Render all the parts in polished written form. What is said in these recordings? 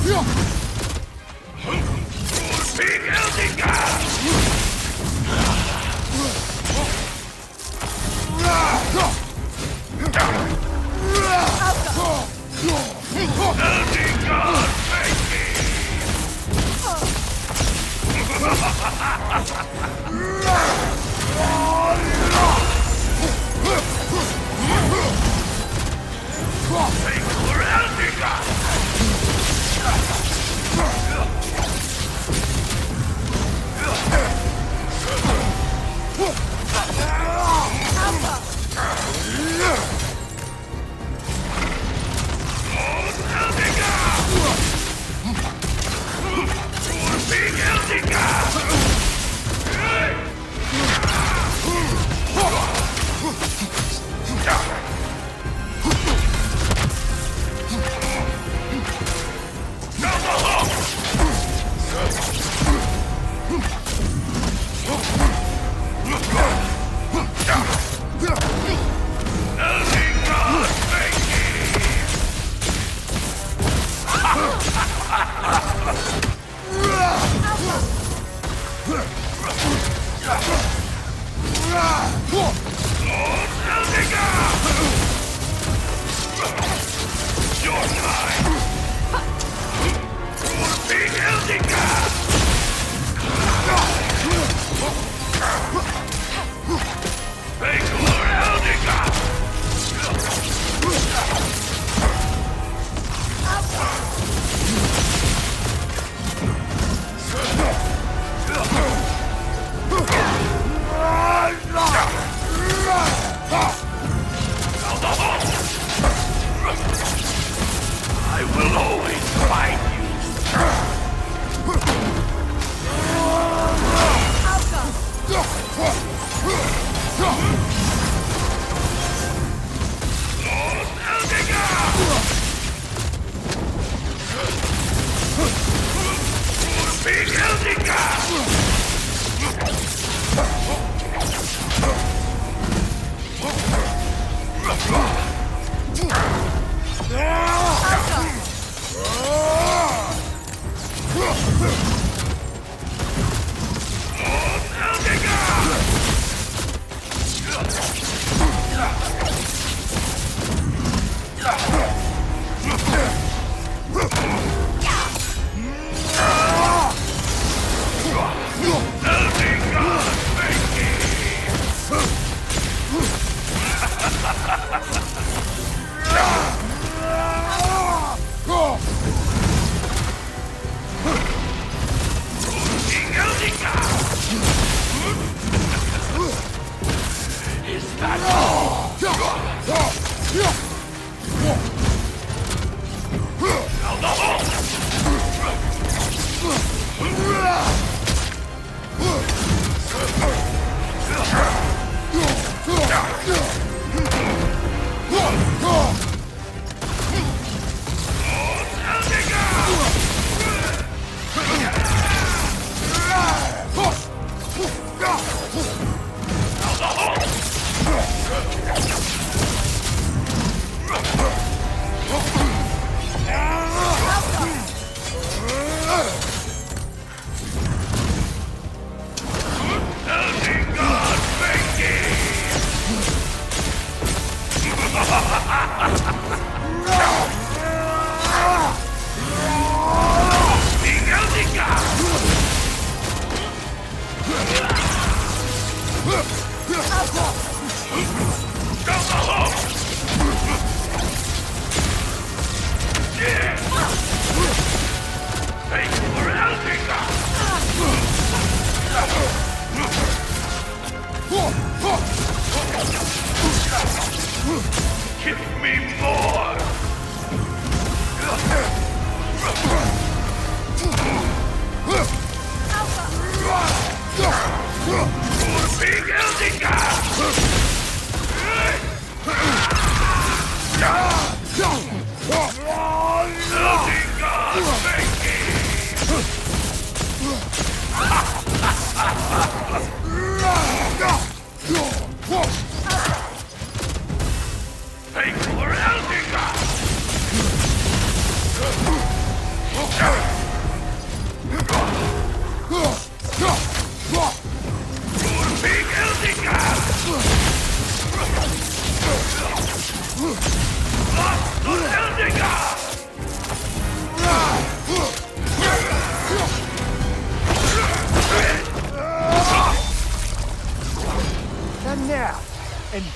Take for Eldinger!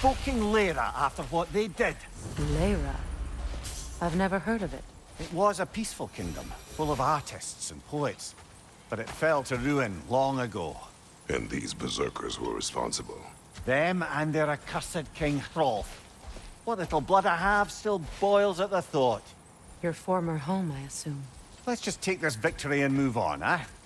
invoking Lyra after what they did. Lyra? I've never heard of it. It was a peaceful kingdom, full of artists and poets. But it fell to ruin long ago. And these berserkers were responsible. Them and their accursed King Hrolf. What little blood I have still boils at the thought. Your former home, I assume. Let's just take this victory and move on, eh?